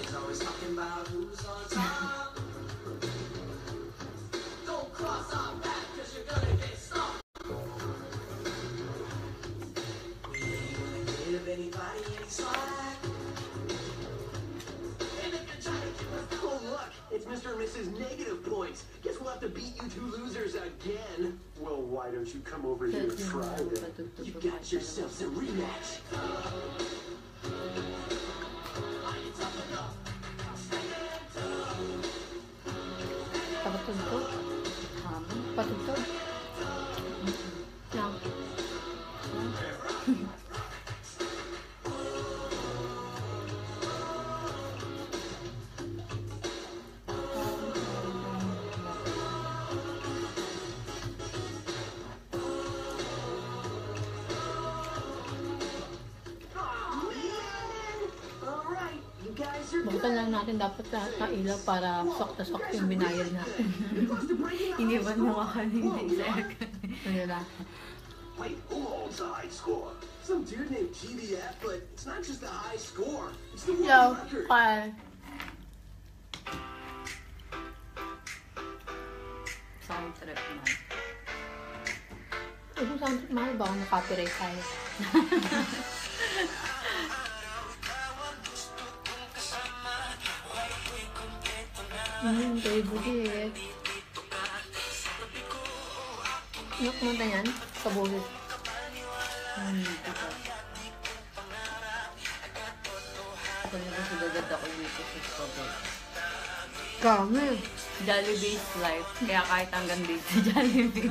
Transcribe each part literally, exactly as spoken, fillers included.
always talking about who's on top. Don't cross our path cause you're gonna get stopped. We ain't gonna give anybody any slack. And if you're trying to give us oh look, it's Mister and Missus Negative Points. Guess we'll have to beat you two losers again. Well, why don't you come over here and try it? You got yourselves a rematch. Patutog. Um, patutog. Lang. Bukutan lang natin dapat lahat ng ilaw para sok-sok yung binayad natin. Hindi ba nakakalina isek? Ano lang. Wait, who holds the high score? Some dude named G B F, but it's not just the high score. It's the world record. Kal. Sound trip man. Eh, kung sound trip mahal ba kung na-copyright tayo? Hmm, favorite. Ano kumanta yan? Sa bulit. Hmm, ito. Ako naman sudagad ako dito sa Strawberry. Kami. Jollibee's life. Kaya kahit hanggang dito sa Jollibee.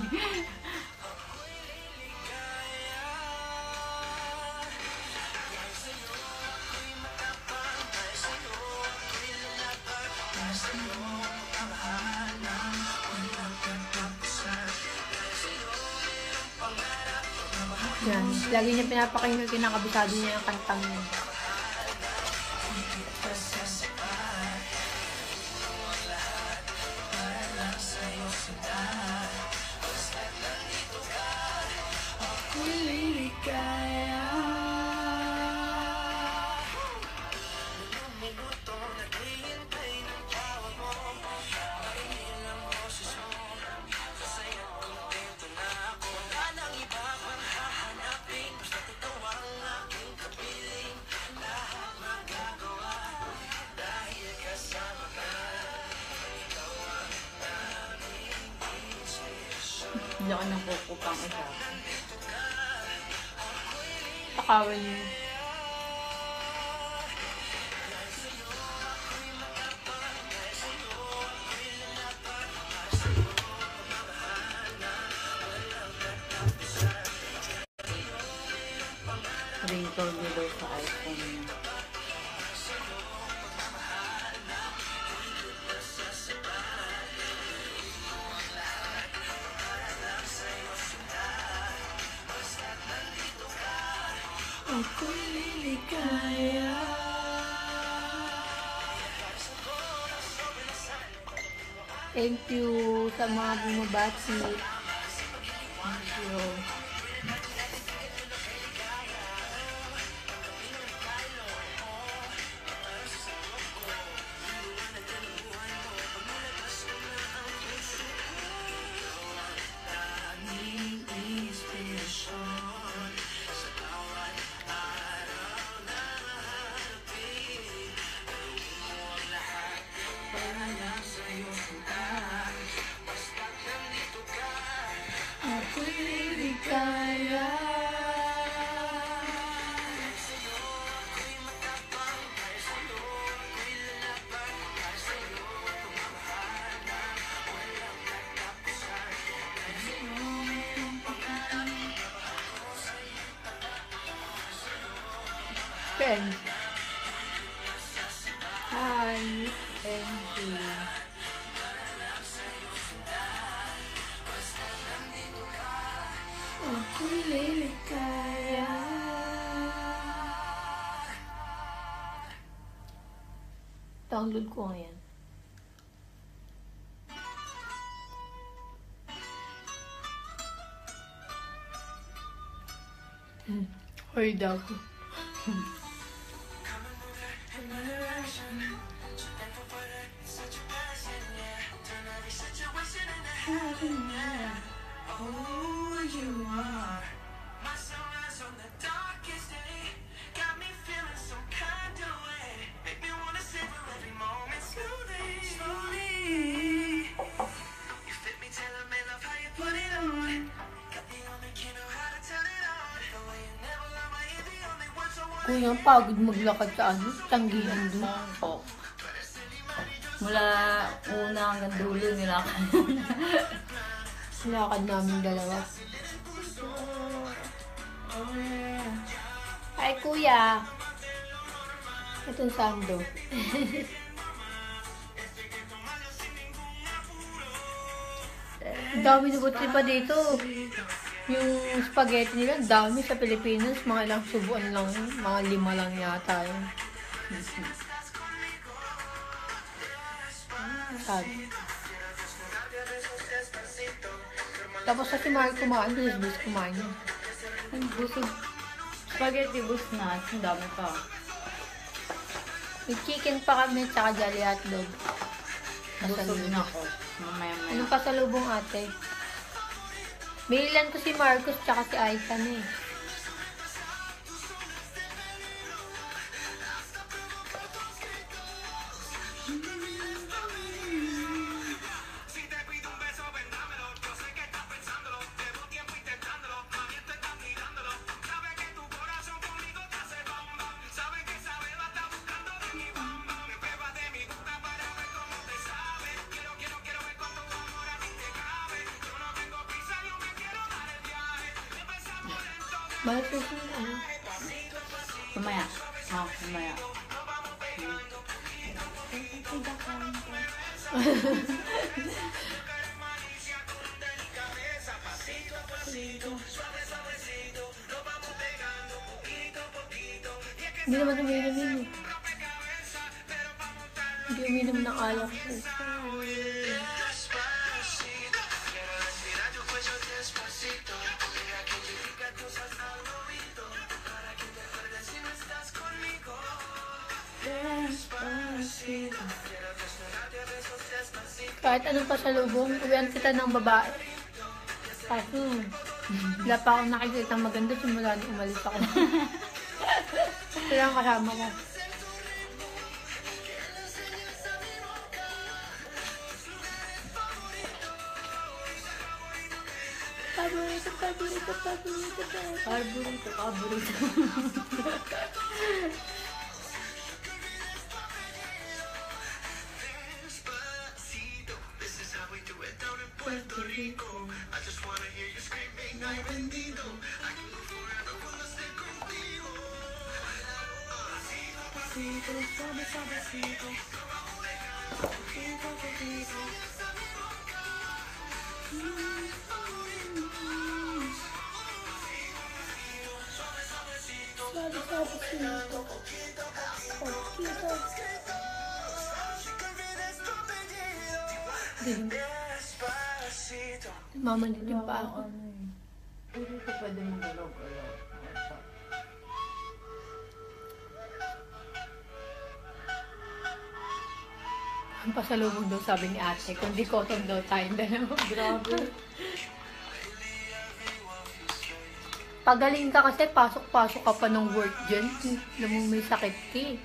Yan. Lagi niya pinapakinggan, kinakabisado niya yung kantang niya. Hindi ako nang pupupang isa. Takawan niyo. Ringtone nila sa iPhone niya. Ako'y ligaya. Thank you sa mga bumabati. Thank you. Ako'y ligaya. Pen. Hi. Thank you. Ako'y ligaya. Download ko yan. Hmm. Hoy daw. yung pagod maglakad sa ano, tanggihan doon. Po. Mula una hanggang dulo nila. Lakad namin dalawa. Ay, kuya. Itong sando. Dami na buti pa dito. Yung spaghetti nila, dami sa Pilipinas. Mga ilang subuan lang. Mga lima lang yata yun. Sabi. Tapos sa si Mark kumain, bilis-bilis kumain niya. Ang busog. Spaghetti bus na. Ang dami pa. May chicken pa kami, tsaka jolly hotdog. Busog na ako. Mamaya maya. Anong pasalubong ate? Binilan ko si Marcos tsaka si Aitan eh. Bakit kasi ano? Mamaya. Ah, mamaya. Hindi naman uminom yun eh. Hindi uminom ng alak. Kahit anong pasalubong, uwian kita ng babae. Kaso, wala pa akong nakikita maganda simula nung umalis ako. Ito lang kasama ko. Paborito, paborito, paborito, paborito, paborito. Puerto Rico, I just wanna hear you screaming, ay bendito, I can go forever cuando esté contigo. Pasito, suave, suavecito. Pasito, pasito. Suave, suavecito. Poquito. Mama din pa ako. Hindi ko pwede magalaw-galaw. Ang pasalubong daw sabi ni ate, kundi cotton daw tayong dalawa. Grabe. Pagaling ka kasi, pasok-pasok ka pa ng work dyan. Alam mo may sakit ka eh.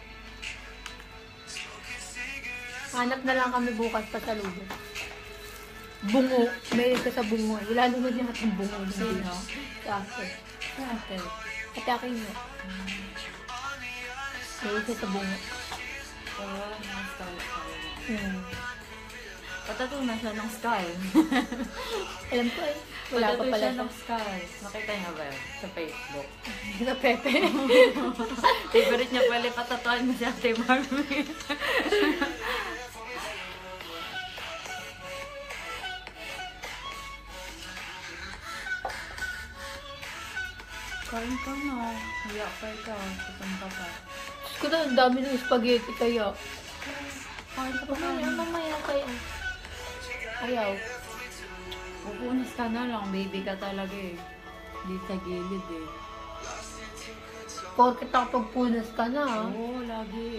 Hanap na lang kami bukas pasalubong. Bungo. May ka sa bungo. Wala naman yung atong bungo. Sino? Sa ate. Sa ate. Ate akin nga. May ka sa bungo. Oh, na-style tayo. Hmm. Patatunan siya ng style. Alam ko eh. Wala pa Patatunan pala siya siya. ng style. Nakita niya ba yun? Sa Facebook. Na Pepe. Favorite niya pala patatuan mo si Ate Marmy. Kain ka na. Hiya pa ikaw. Tutong ka pa. Diyos ko na, ang dami ng spaghetti kaya. Kain ka pa Mamaya, na. mamaya kaya. Ayaw. Pupunas ka na lang. Baby ka talaga eh. Di sa gilid eh. Porket ako pagpunas ka na ha. Oo, lagi.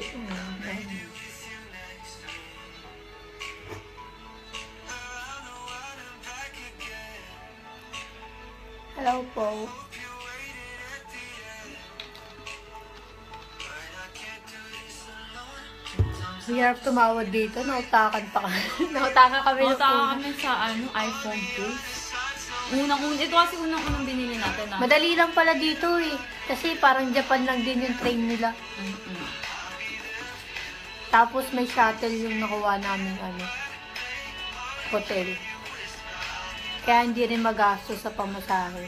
Hello po. Hirap tumawad dito, nautakan pa kami. nautakan kami ng Punta una. kami sa ano, iPhone case. Unang, un ito kasi unang-unang binili natin na. Madali lang pala dito eh. Kasi parang Japan lang din yung train nila. Mm-mm. Tapos may shuttle yung nakuha namin ano, hotel. Kaya hindi rin magastos sa pamasahe.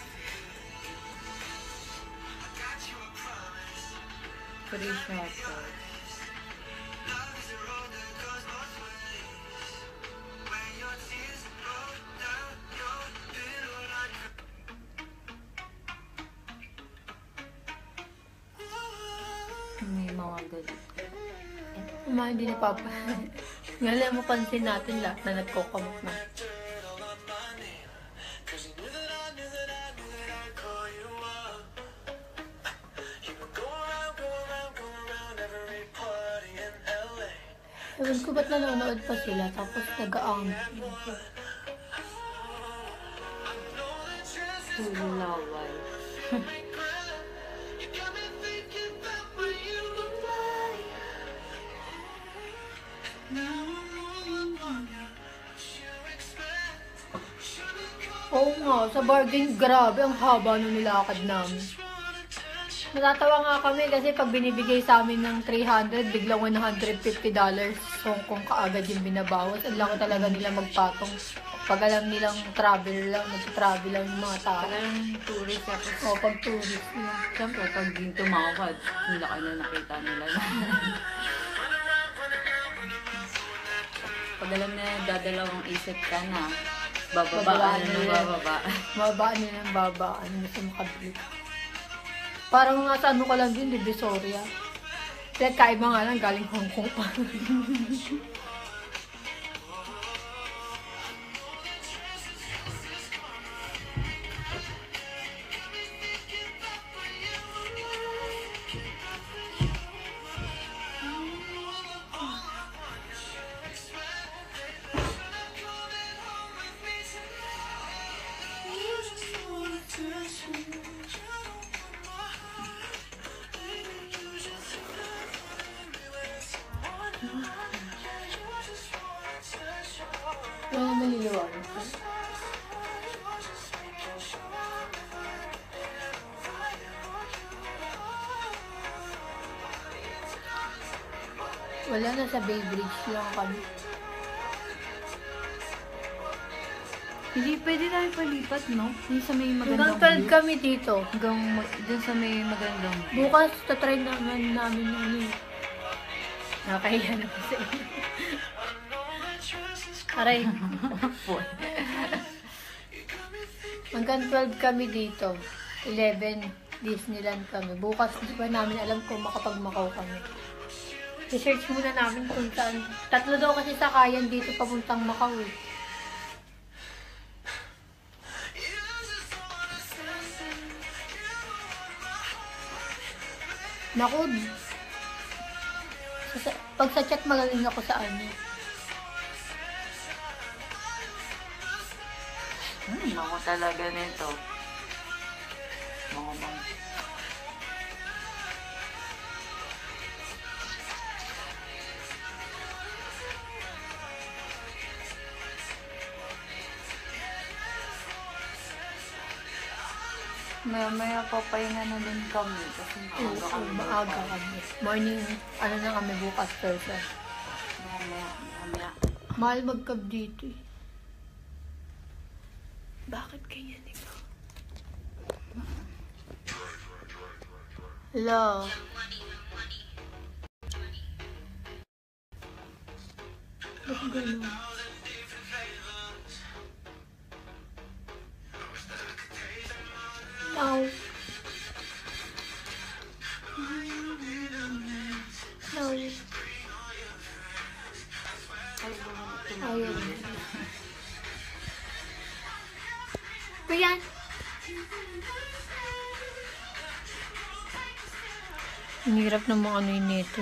Free shuttle. May mga galit. Yung mga hindi napapa. Ngayon mo pansin natin lahat na nagkokamot na. Ewan ko ba't nanonood pa sila tapos nag-aang. Puro laway. Oo nga, sa bargain, grabe, ang haba nung nilakad namin. Natatawa nga kami kasi pag binibigay sa amin ng three hundred, biglang one hundred fifty dollars. So, kung kaagad yung binabawas, ang laki talaga nila magpatong. Pag alam nilang travel lang, nag-travel lang yung mga tao. Talagang tourist ako. O, pag tourist lang. Siyempre, pag din tumawad, ang laki na nakita nila. Pag alam na dadalawang isip ka na, bababaan Bababaan na ng nila. bababa. Mababaan nila ng babaan, gusto makabili. Parang nga sa ano ka lang din, Divisoria. Kaya kaiba nga lang, galing Hong Kong pa. Wala na nililiwanag ko. Wala na, sa Bay Bridge lang kami. Hindi pwede tayo palipat, no? Yung sa may Hanggang magandang twelve view. kami dito. Hanggang ma- dun sa may magandang view. Bukas, tatry naman namin ano eh. Nakahiya na po sa inyo. Aray. Hanggang twelve kami dito. eleven, Disneyland kami. Bukas, di ba namin alam kung makapag-Macau kami. Research muna namin kung saan. Tatlo daw kasi sakayan dito papuntang Macau eh. Naku, sa, sa, pag sa chat magaling ako sa ano. Hmm, ako talaga nito. Mga mga. Maya-maya papahinga na din kami kasi maaga Oo, kami. maaga kami. Morning, ano na kami bukas, Thursday. Mamaya, mamaya. Mahal mag-cab dito eh. Bakit ganyan ikaw? Hello? Ba't ganun? Ow. No. Ayun. Brian. Ang hirap ng mga ano yun nito.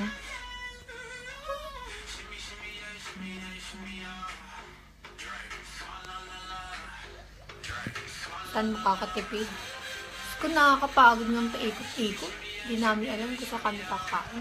Saan makakatipid? Kung nakakapagod ng paikot-ikot, hindi namin alam kung saan kami kakain.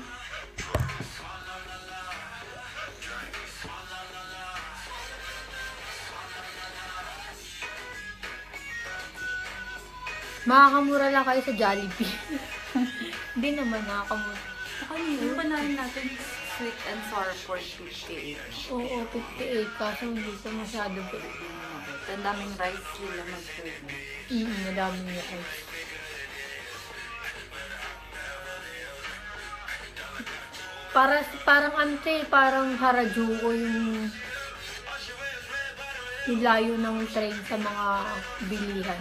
Makakamura lang kayo sa Jollibee. Hindi naman nakakamura. Saka yung panahin natin, sweet and sour pork fifty-eight. Oo, fifty-eight. Kaso hindi ko masyado. Ang daming rice sila mag-serve. Mm, madaming rice. Para, parang ano to eh, parang Harajuku yung yung layo ng train sa mga bilihan.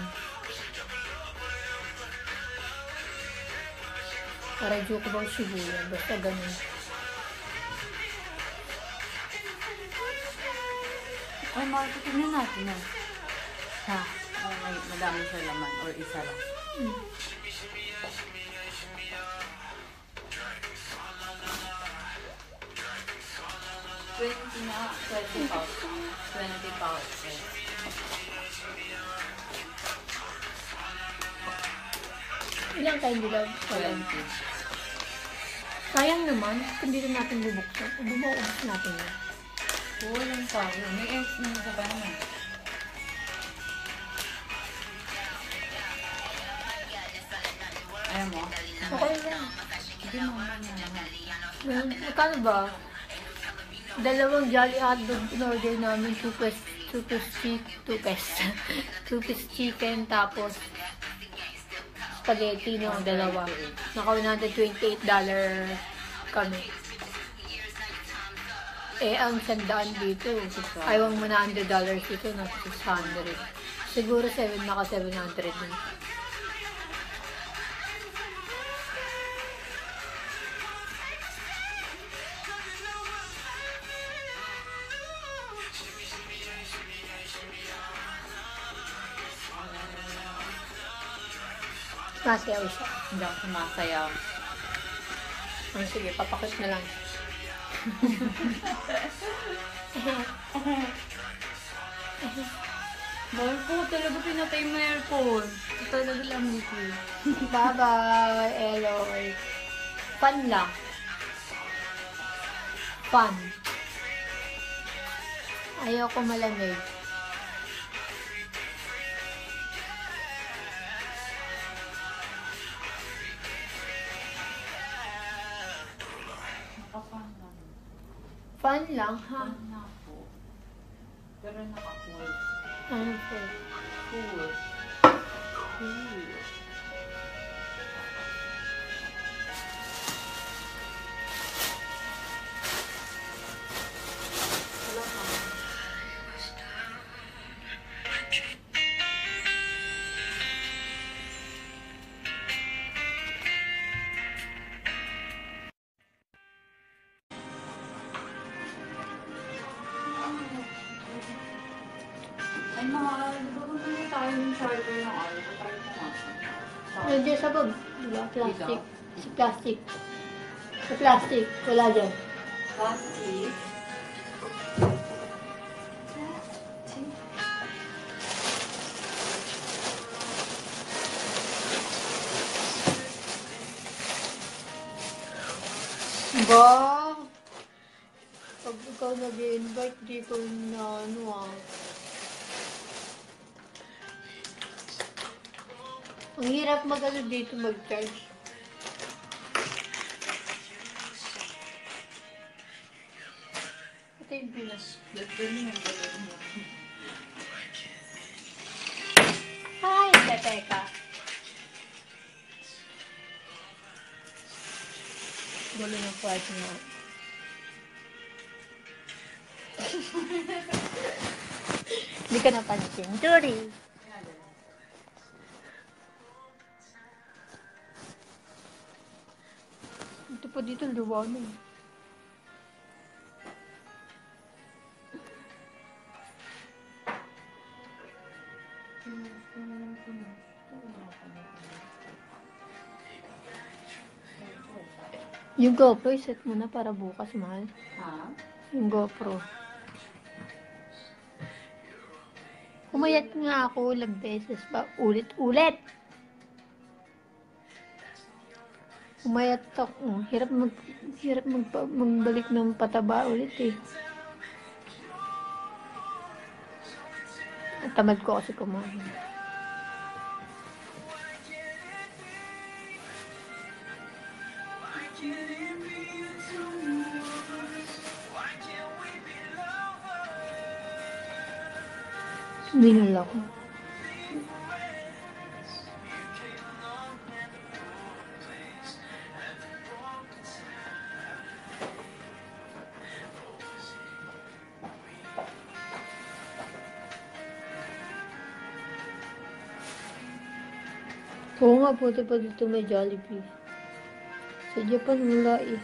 Harajuku ba o Shibuya? Basta ganun. Ay, Marco, tingnan natin yan. Ha? Oh, may madami sa laman or isa lang. Mm. twenty na, twenty pouch. twenty pouches. Ilang kayo nila? twenty. Sayang naman, kung dito natin bubuksan. Bubuksan natin yun. Walang tayo. May eggs na sa ba naman? Ayaw mo? Okay lang. Hindi mo naman yan. Well, magkano ba? Dalawang Jolly Hotdog in-order namin. two piece, two piece chicken, two piece, two piece chicken, tapos spaghetti no, dalawa. Naka one hundred twenty-eight dollars kami. Eh, ang sandaan dito, ay one hundred dollars dito, nasa six hundred. Siguro seven, naka seven hundred din. Masayaw siya. Hindi ako sumasayaw. Oh, sige, papakit na lang. Mahal po, talaga pinatay mo yung aircon. Talaga lang dito. Bye-bye, Eloy. Fun lang. Fun. Ayoko malamig. Nakapang lang. Fun lang, ha? Fun na po. Pero naka-cool. Ano po? Cool. Cool. Ay, mahal. Baka na tayo ng charger ng ano. Tayo pumasok. Nandiyan sa bag. Diba? Plastic. Sa plastic. Sa plastic. Wala dyan. Plastic. Ba? Pag ikaw nag-invite, di ko na ano ah. Ang hirap mag-ano dito mag-charge. Ito yung pinas. Hi, Teka. Gulo ng kwarto na. Hindi ka napansin. Sorry. Ito pa dito, liwanag. Yung GoPro, iset mo na para bukas, mahal. Ha? Yung GoPro. Umayat nga ako ilang beses pa. Ulit-ulit! Umayat ako. Hirap mag hirap mag magbalik ng pataba ulit eh. At tamad ko kasi kumain. Binula ko. Oo nga, puti pa dito may Jollibee. Sa Japan, wala eh.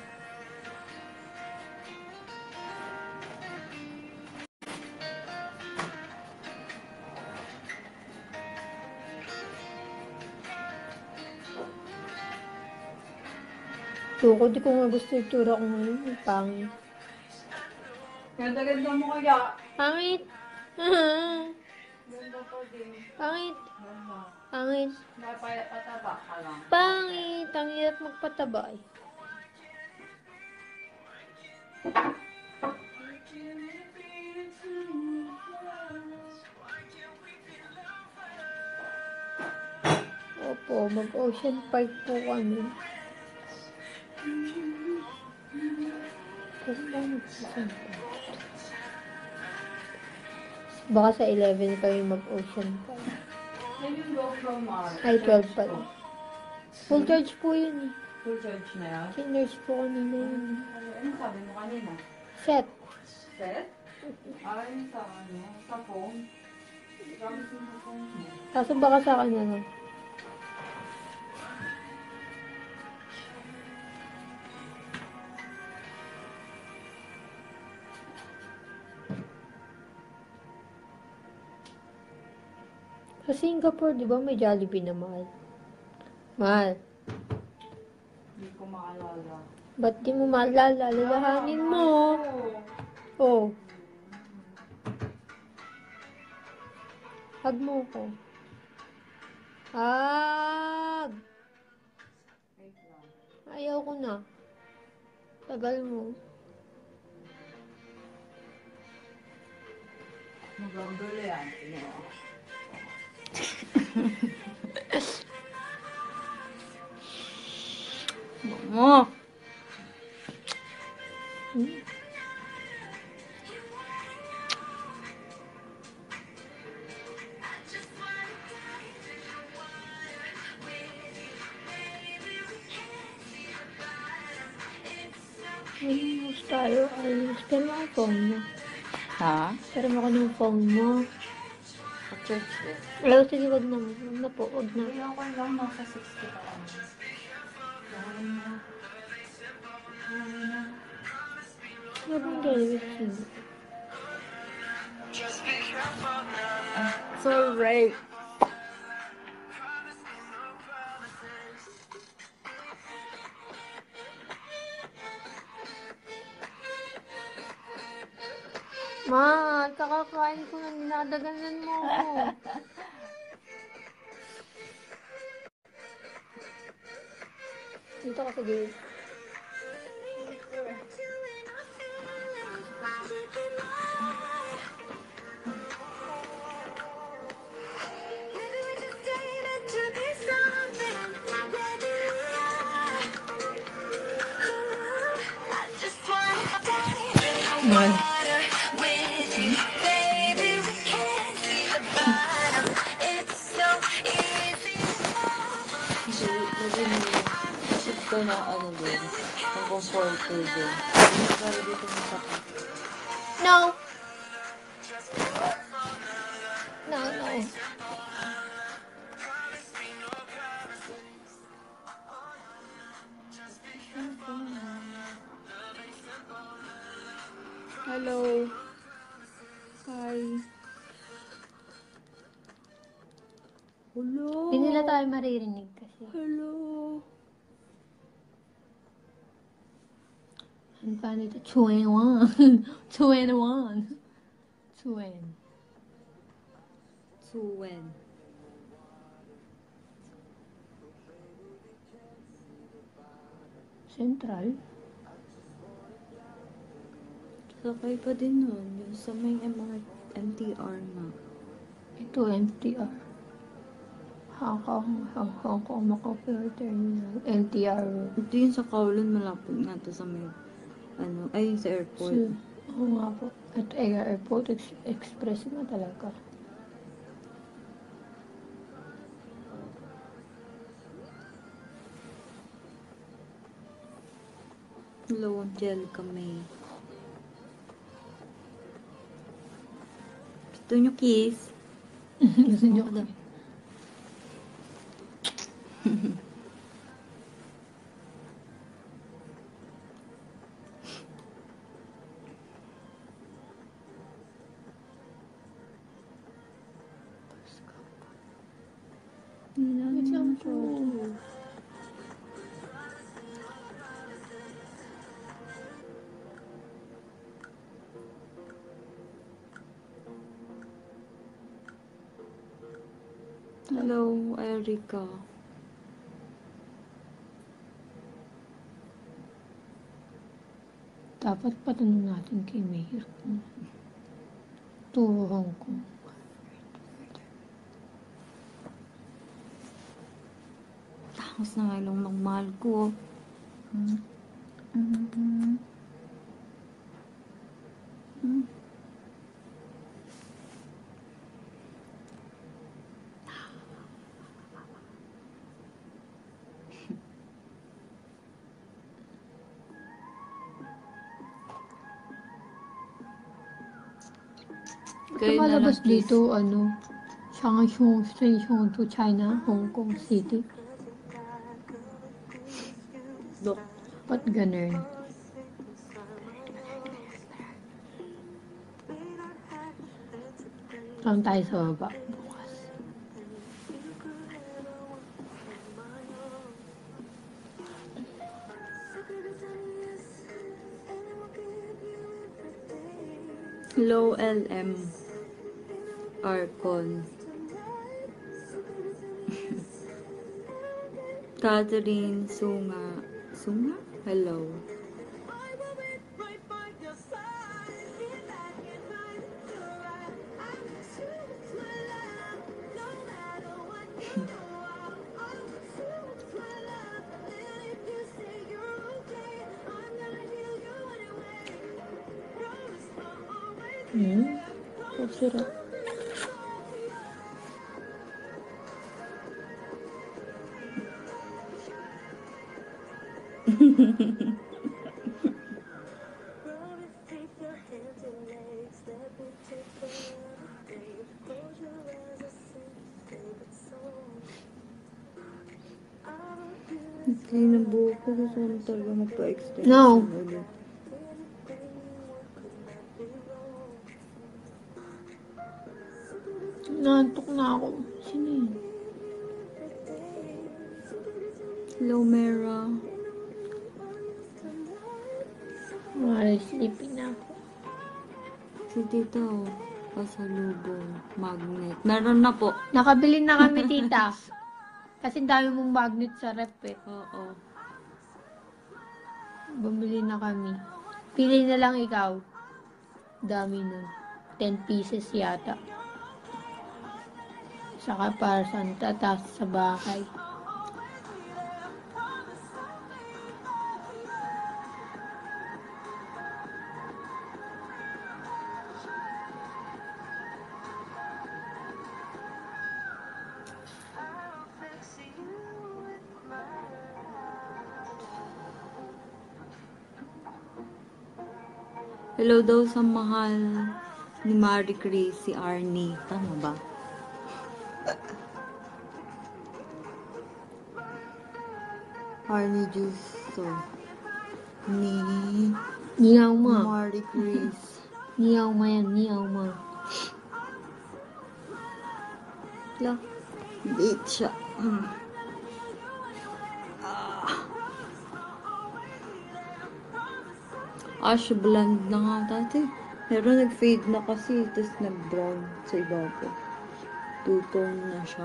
Tuko, di ko nga gusto yung tura ko ngayon. Ang pangit. Ganda-ganda mo kaya. Pangit! Ganda pa din. Pangit! Ganda. Pangit! Napataba ka lang. Pangit! Ang hirap magpataba eh. Opo, mag-Ocean Park po kami. Kung ba mag-Ocean Park? Baka sa eleven kami mag-Ocean Park. Yan yung GoPro mo. Ay, twelve pala. Full charge po yun eh. Full charge na yan? Sinners po kanina yun. Ano sabi mo kanina? Set. Set? Ay, sa ano? Sa phone? Gamit mo sa phone mo. Kaso baka sa akin na lang. Sa Singapore, di ba may Jollibee na mahal? Mahal. Hindi ko maalala. Ba't di mo maalala? Lalahanin mo. Oh. Hug mo ko. Hug! Wait lang. Ayaw ko na. Tagal mo. Magandolo yan. Ano? Mama. Hmm? Ayos tayo, ayos. Pero ako phone mo. Ha? Pero ako ng phone mo. Sa church eh. Ayaw, sige, wag na. Wag na po, wag na. Kaya ako lang nasa sixty pa lang. Dahil na. Dahil na. Wag ang television. So right. Ma, kakakain ko na, dinadaganan mo ako. Dito ka sa gilid. Man. Ito na ano din. Ang comforter din. Pero dito mo sa No. No, no. Hello. Hi. Hello. Hindi nila tayo maririnig kasi. Hello. Ang paano ito? twenty-one. twenty-one. Twen. Suwen. Central. Sakay pa din nun. Yung sa may M R M T R na. Ito, M T R. Hong Kong, Hong Hong Kong, Macau Terminal, M T R. Ito yung sa Kowloon, malapit nga to sa may, ano, ay, sa airport. So, oo nga po. At Air Airport Ex- Express na talaga. Hello, Angelica May. Gusto nyo kiss? Gusto nyo ko daw. Wait lang po. Hello, Erica. Dapat patanong natin kay Mayor. To Hong Kong. Tapos na nga lang magmahal ko. Hmm. Mm-hmm. Hmm. Lumalabas dito, ano, Shanghai Station to China, Hong Kong City. Look. Ba't ganun? Saan tayo sa baba? Bukas. Hello, L M. Arcon. Catherine Sunga. Sunga? Hello. Hmm? Ang sarap. Hindi na buhok ko. Gusto ko na talaga magpa-extend. No. Ulit. Nantok na ako. Sino yun? Hello, Mera. Ay, sleepy na ako. Si Tita, oh. Pasalubong. Magnet. Meron na po. Nakabili na kami, tita. Kasi dami mong magnet sa rep eh. Oo. Bumili na kami. Pili na lang ikaw. Dami nun. ten pieces yata. Saka para Santa, tas sa bahay. Hello daw sa mahal ni Marie Grace, si Arnie. Tama ba? Arnie Justo. Ni Niyaw ma. Marie Grace. Niyaw ma yan, niyaw ma. La. Late siya. Hmm. Ash blonde na nga dati. Pero nag-fade na kasi, tapos nag-brown sa ibabaw. Two-tone na siya.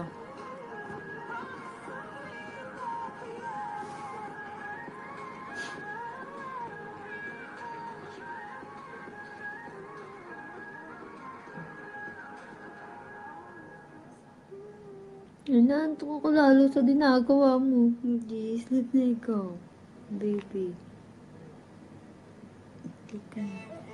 Nanantok ako lalo sa dinagawa mo. Hindi, sleep na ikaw. Baby. Okay.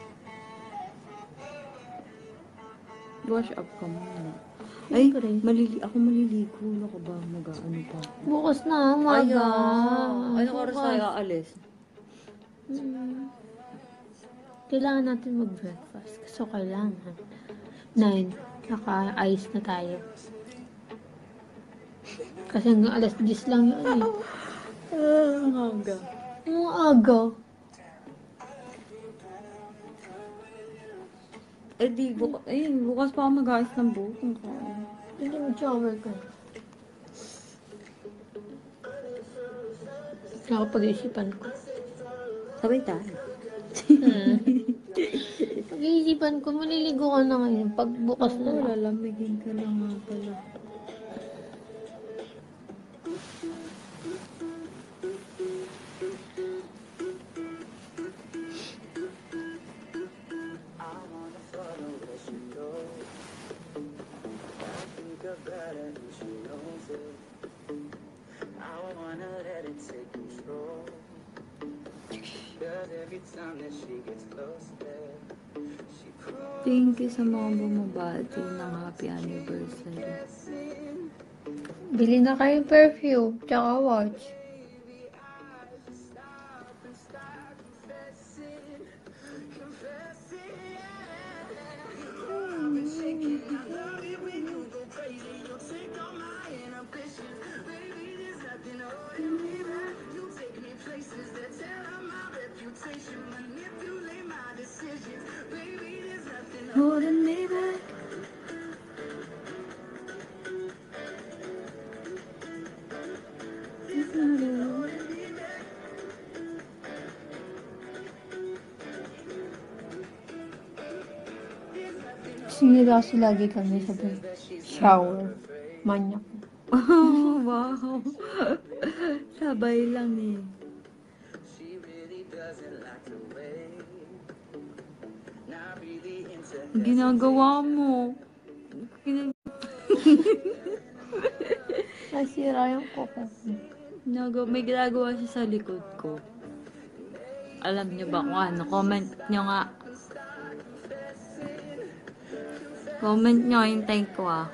Wash up ka muna. Ay, Siyempre. malili ako maliligo. Ano ka ba? Mag-ano pa? Bukas na, umaga. Anong oras Bukas. tayo aalis? Hmm. Kailangan natin mag-breakfast. So, kailangan. Nine. Naka-ice na tayo. Kasi hanggang alas diyes lang yun eh. Ah, ang aga. Ang aga. Eh di, bukas, eh, bukas pa ako mag-ayos ng buhok. Ang kain. Hindi mo shower ka. Nakapag-isipan ko. Sabay tayo. Hmm. Pag-iisipan ko, maliligo ka na ngayon. Pag bukas na Oo, lang. lalamigin ka lang nga pala. Thank you sa mga bumabati ng happy anniversary. Bili na kayo perfume, tsaka watch. Holding me back. Sinirasi lagi kami sa shower. Manyak. Oh, wow. Sabay lang eh. Ang ginagawa mo. Gina- Nasira yung kuko. Ginagawa- May ginagawa siya sa likod ko. Alam niyo ba kung ano? Comment niyo nga. Comment niyo, hintayin ko ah.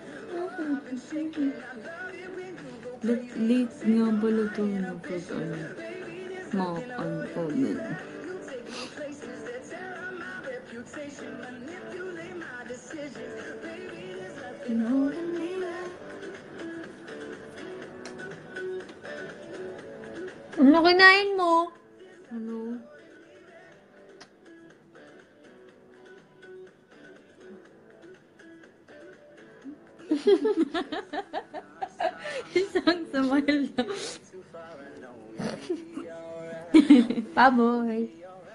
Late, late nga pala ito na pag ano. Makaka-comment. Ano kinain mo? Ano? Isang smile lang. Baboy.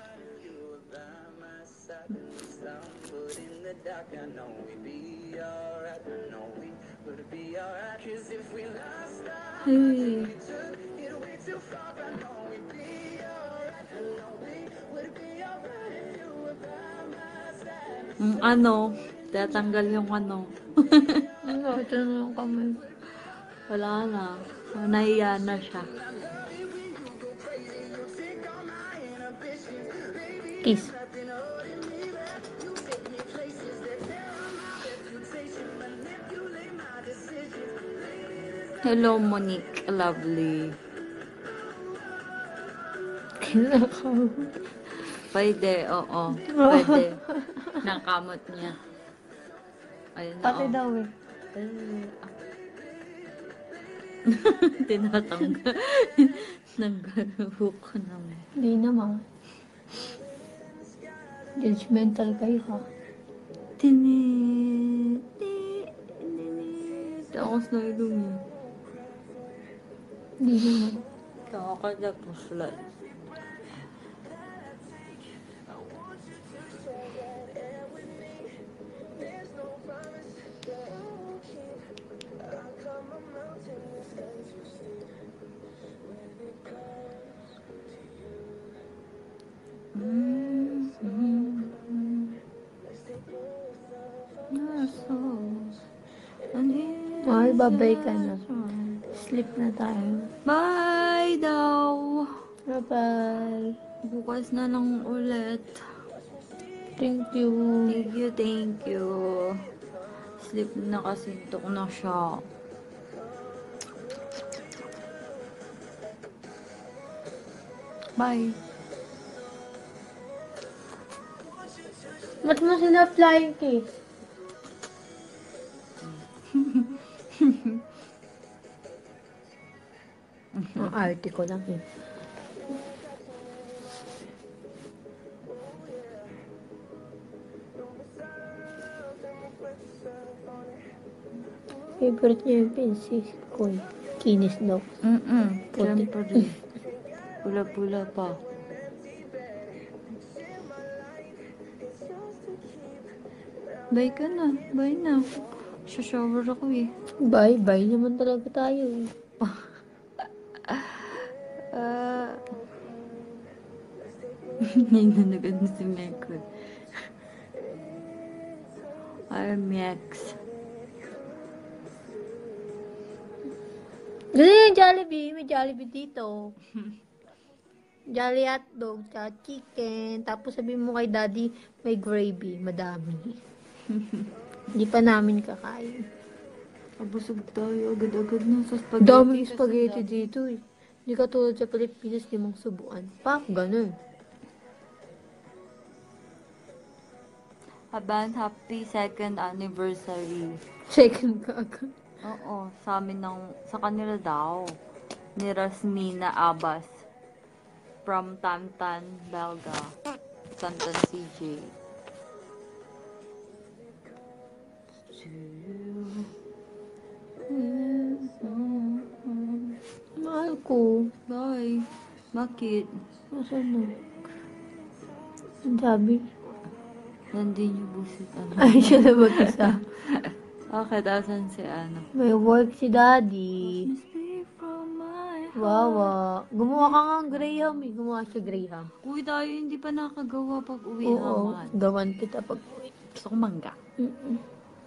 Hey. Mm, ano? Tatanggal yung ano. Ano, ito na lang kami. Wala na. Nahiya na siya. Kiss. Hello, Monique. Lovely. Kinakaw. Pwede, oo. Pwede. Nakamot niya. Ayun na, Pati oh. daw eh. Eh, ah. Tinatanggal. Naghook ko naman. Hindi naman. Judgmental kayo ha. Tini. Tini. Takas na ilong niya. Hindi naman. Kakakadapos lang. Ay, babay ka na. Sleep na tayo. Bye daw. Bye-bye. Bukas na lang ulit. Thank you. Thank you, thank you. Sleep na kasi tok na siya. Bye. Ba't mo sila flying kiss? Ang arte ko lang eh. Favorite niya yung princess ko. Kinis daw. Mm-mm. Puti. Siyempre. Pula-pula pa. Bye ka na. Bye na. Shower ako eh. Bye, bye naman talaga tayo eh. Ah. Nananagan na si Mekon. Ay, Mex. Gusto yung Jollibee. May Jollibee dito. Jolly hotdog, tsaka chicken. Tapos sabihin mo kay daddy, may gravy. Madami. Hindi pa namin kakain. Abusog tayo. Agad-agad na sa spaghetti. Daming Kasi spaghetti dami. dito eh. Hindi ka tulad sa Pilipinas, limang subuan. Pa, ganun. Haban, happy second anniversary. Second ka agad. Oo, sa amin ng, sa kanila daw. Ni Rasmina Abbas. From Tantan, Belga. Tantan C J. Mahal ko. Bye. Bakit? Nasaan na? Ang sabi. Nandun yung busit. Ano? Ay, siya na mag-isa. Okay, dasan si ano. May work si daddy. Speak from my heart. Wawa. Gumawa ka nga ng Graham eh. Gumawa siya Graham. Uy, tayo hindi pa nakagawa pag uwi Oo. naman. Gawan kita pag uwi. Gusto ko mangga. Mm-mm.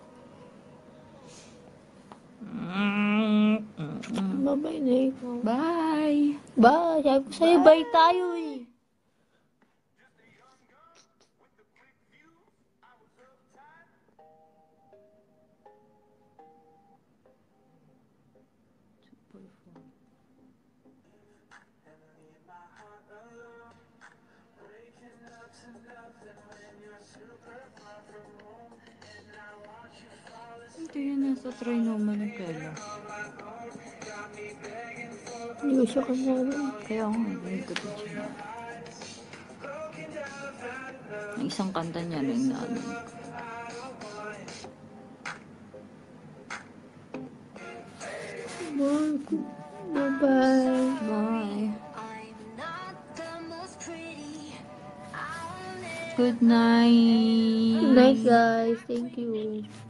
Bye-bye na ikaw. Bye! Bye. Sabi ko sa'yo, bye tayo eh. Ito yun, nasa trinoma ng Kela. Hindi ko siya kasama. Kaya ako, hindi ko ito siya. Ang isang kanta niya na inaano. Marco. Bye-bye. Bye! Good night! Good night, guys. Thank you.